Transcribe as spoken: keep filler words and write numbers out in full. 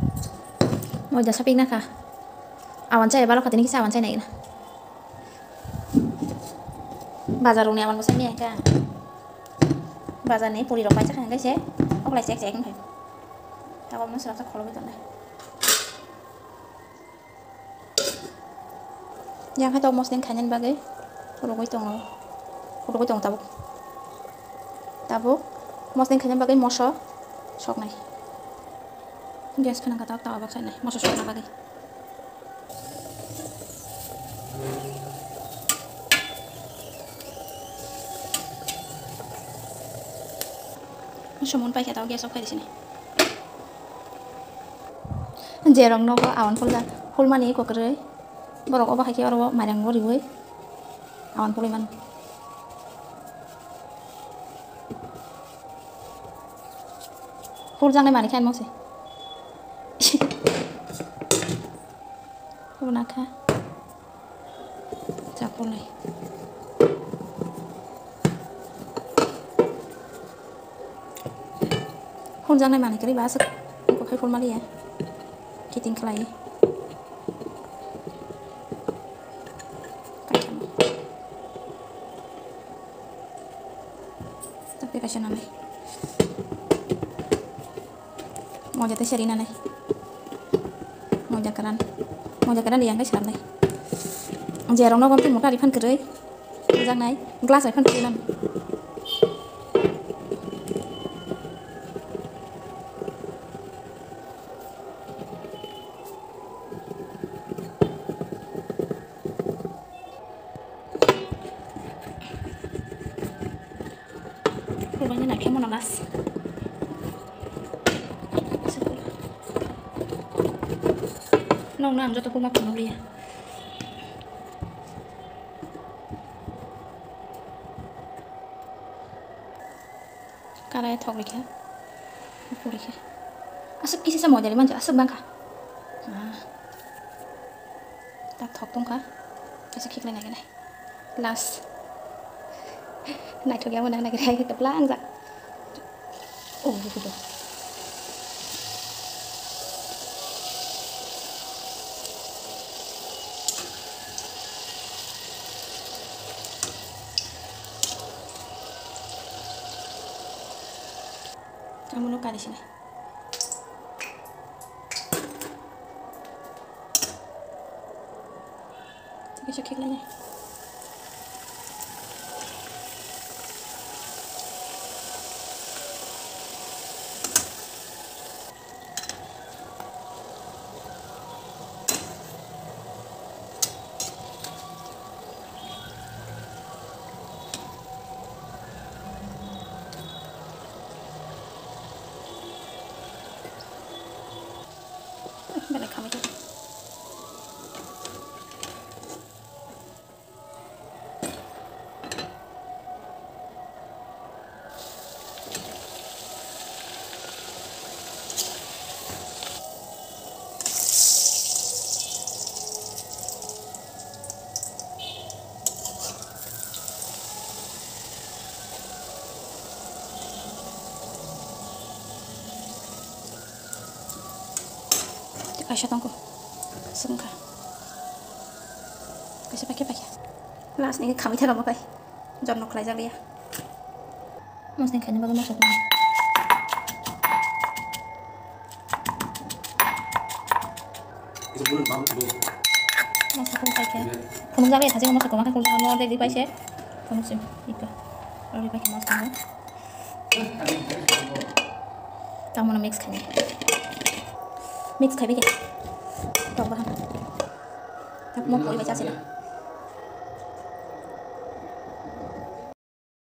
Mojda shopping na ka. Awan cai balok katini kisa awan cai naik na. Bazar rungni awan bosan ni ka. Bazar ni puri rok baca kan guys ya. Ok lai cek cek kan. Tahu mana serasa kalau betul deh. Yang hai tau mos ning kanyan bagai. Puru koi tong. Puru koi tong tabuk. Tabuk mos ning kanyan bagai moso sok nai. Gas kena kata tahu abak saya nai. Moso sok na bagai. Semua pakai tahu gas ok di sini. Jerong nopo awan full dah. Full mani kok kerja. Borok obah kaki orang marang gori gue. Awan full iman. Full jangan mani kan mau sih. Full nakha. Capul nih. Full jangan mani kiri bahasa. Kok kayak full mani ya. Kita tinggal lagi. Tapi kasih nane. Mau jatuh serina nih. Mau jakaran. Mau jakaran dia nggak seram nih. Jarang no konti muka rifan kerja. Jangan naik. Gelas rifan kerja. Rupanya naiknya mau nalas. Nong nang jatuh pun makan dulu ya. Karena thok lagi ya. Apa lagi? Asap kisi sama jadi manja asap bangka. Nah, tak thok tung kah? Asap kik lagi nih. Las. Này thôi kéo này này cái này tập lãng dạ. Ồ được rồi. Kamu luka di sini. Tapi cekik lagi. Balik kami dulu. Kasih tongku, sungka. Kasih pakai pakai. Last nih kami tidak mau pakai. Jom nok lagi ya. Mesti kayaknya bagus masuk nih. Masuk pun pakai. Kamu jangan lihat hasil masuk ke makan kalau mau ada di pakai. Kamu sih itu. Kalau dipakai masuk kamu. Kamu nak mix kayaknya. Mix kayak begini. Coba. Aku mau kulit baca sih.